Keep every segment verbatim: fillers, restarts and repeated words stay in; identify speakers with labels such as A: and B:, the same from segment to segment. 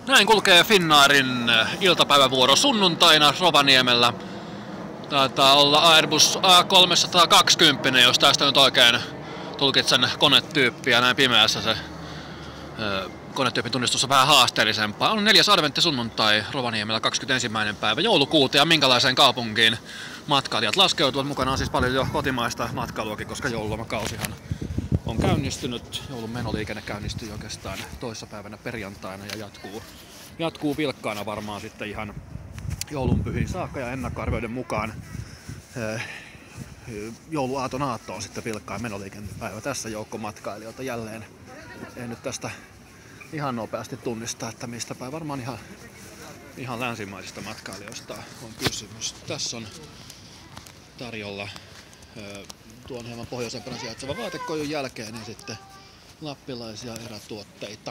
A: Näin kulkee Finnairin iltapäivävuoro sunnuntaina Rovaniemellä. Taitaa olla Airbus A kolmesataakaksikymmentä, jos tästä nyt oikein tulkitsen konetyyppiä. Näin pimeässä se ö, konetyypin tunnistus on vähän haasteellisempaa. On neljäs adventti sunnuntai Rovaniemellä kaksikymmentäensimmäinen päivä joulukuuta, ja minkälaiseen kaupunkiin matkailijat laskeutuvat. Mukana on siis paljon jo kotimaista matkailuakin, koska joululomakausihan on käynnistynyt. Joulun menoliikenne käynnistyi oikeastaan toissapäivänä perjantaina ja jatkuu, jatkuu vilkkaana varmaan sitten ihan joulunpyhiin saakka, ja ennakkoarvioiden mukaan jouluaaton aatto on sitten vilkkain menoliikennepäivä. Tässä joukko matkailijoita jälleen. Ei nyt tästä ihan nopeasti tunnista, että mistä päin. Varmaan ihan, ihan länsimaisista matkailijoista on kysymys. Tässä on tarjolla tuon hieman pohjoisempana sijaitseva vaatekojun jälkeen ja sitten lappilaisia erätuotteita.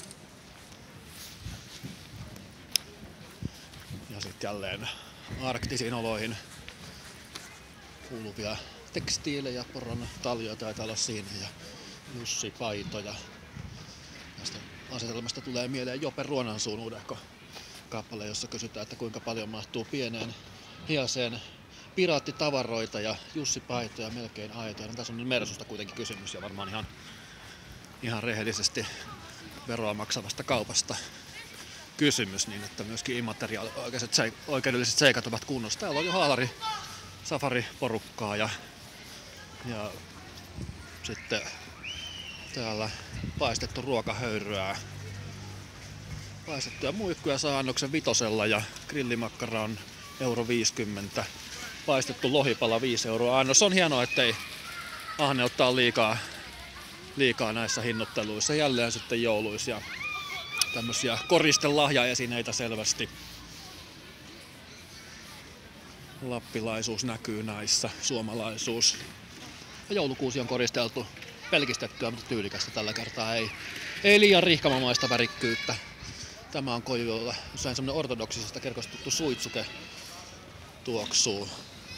A: Ja sitten jälleen arktisiin oloihin kuuluvia tekstiilejä, poron taljoja taitaa olla siinä ja Jussi-paitoja. Tästä asetelmasta tulee mieleen Jope Ruonansuun uudehko kappale, jossa kysytään, että kuinka paljon mahtuu pieneen hiaseen piraattitavaroita ja Jussi-paitoja melkein aitoja. No, tässä on nyt Mersusta kuitenkin kysymys ja varmaan ihan, ihan rehellisesti veroa maksavasta kaupasta kysymys, niin että myöskin immateriaaliset seik- oikeudelliset seikat ovat kunnossa. Täällä on jo haalari safari-porukkaa ja, ja sitten täällä paistettu ruokahöyryä. Paistettuja muikkuja saa annoksen vitosella ja grillimakkara on euro viisikymmentä. Paistettu lohipala viisi euroa annos. On hienoa, ettei ahneutta ole liikaa, liikaa näissä hinnoitteluissa. Jälleen sitten jouluisia tämmöisiä koristelahjaesineitä selvästi. Lappilaisuus näkyy näissä, suomalaisuus. Ja joulukuusi on koristeltu pelkistettyä, mutta tyylikästä tällä kertaa. Ei, ei liian rihkamamaista värikkyyttä. Tämä on koju, jolla usein semmoinen ortodoksisesta kerkostuttu suitsuke tuoksuu.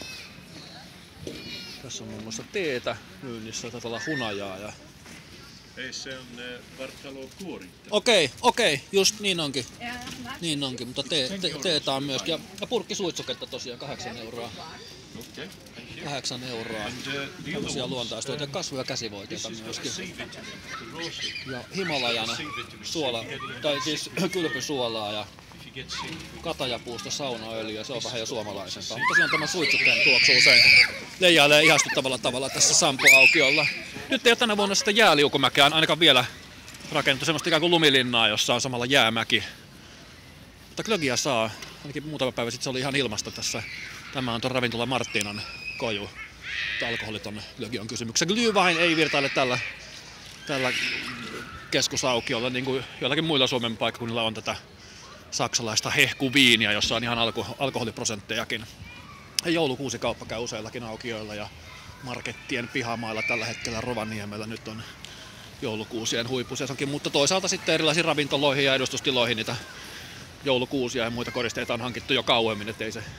A: Tässä on muun muassa teetä myynnissä, taitaa olla hunajaa. Ja
B: ei, se on Vartalo kuorinta.
A: Okei, okei, just niin onkin. Niin onkin, mutta te, te, teetä on myöskin. Ja, ja purkki suitsuketta tosiaan kahdeksan euroa.
B: Okay.
A: Kahdeksan euroa. Tämmöisiä luontaistuja ja kasvu- ja käsivoiteita myöskin. Ja Himalajan suola, tai siis kylpysuolaa ja katajapuusta saunaöljyä, se on vähän jo suomalaisempaa. Mutta tosiaan tämä suitsukkeen tuoksu usein leijailee ihastuttavalla tavalla tässä Sampo-aukiolla. Nyt ei ole tänä vuonna sitä jääliukumäkeä ainakaan vielä rakennettu, semmoista ikään kuin lumilinnaa, jossa on samalla jäämäki. Mutta glögiä saa, ainakin muutama päivä sitten se oli ihan ilmasta tässä. Tämä on tuon ravintola Marttiinan koju. Alkoholiton glögi on kysymyksessä. Glühwein ei virtaile tällä, tällä keskusaukiolla, niin kuin joillakin muilla Suomen paikkakunnilla on tätä saksalaista hehkuviiniä, jossa on ihan alko- alkoholiprosenttejakin. Ja joulukuusikauppa käy useillakin aukioilla ja markettien pihamailla tällä hetkellä Rovaniemellä nyt on joulukuusien huippusesonkin, mutta toisaalta sitten erilaisiin ravintoloihin ja edustustiloihin niitä joulukuusia ja muita koristeita on hankittu jo kauemmin, ettei se,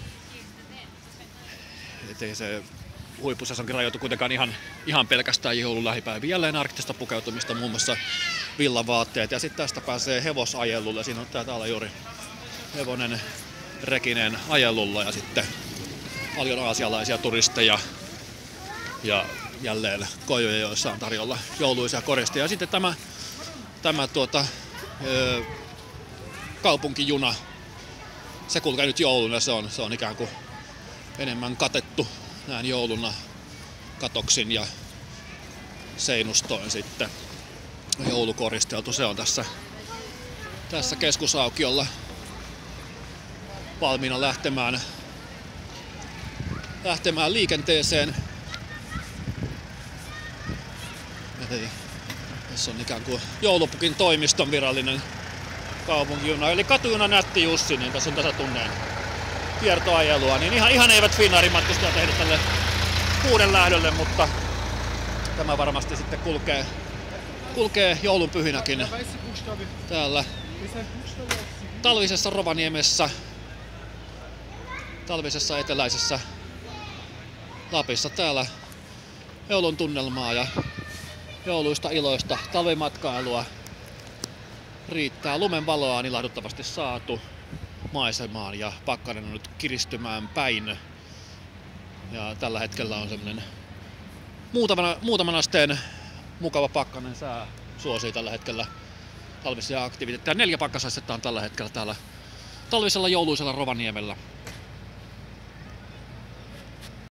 A: ettei se huippusesonkin rajoitu kuitenkaan ihan, ihan pelkästään joulun lähipäiviin. Jälleen arktista pukeutumista, muun muassa villavaatteet, ja sitten tästä pääsee hevosajellulle. Siinä on täällä juuri hevonen rekinen ajellulla ja sitten paljon aasialaisia turisteja ja jälleen kojuja, joissa on tarjolla jouluisia koristeja. Ja sitten tämä, tämä tuota, ö, kaupunkijuna, se kulkee nyt jouluna, se on, se on ikään kuin enemmän katettu näin jouluna katoksin ja seinustoin sitten joulukoristeltu. Se on tässä, tässä keskusaukiolla valmiina lähtemään, lähtemään liikenteeseen. Eli tässä on ikään kuin joulupukin toimiston virallinen kaupunkijuna, eli katujuna Nätti Jussi, niin tässä on tässä tunneen kiertoajelua, niin ihan, ihan eivät Finnairin matkustajat tehdä tälle uuden lähdölle, mutta tämä varmasti sitten kulkee, kulkee joulunpyhinäkin täällä talvisessa Rovaniemessä, talvisessa eteläisessä Lapissa. Täällä joulun tunnelmaa ja jouluista iloista talvimatkailua riittää. Lumen valoa on ilahduttavasti saatu maisemaan ja pakkanen on nyt kiristymään päin. Ja tällä hetkellä on semmonen muutaman, muutaman asteen mukava pakkanen sää suosii tällä hetkellä talvisia aktiviteetteja. Neljä pakkasastetta on tällä hetkellä täällä talvisella jouluisella Rovaniemellä.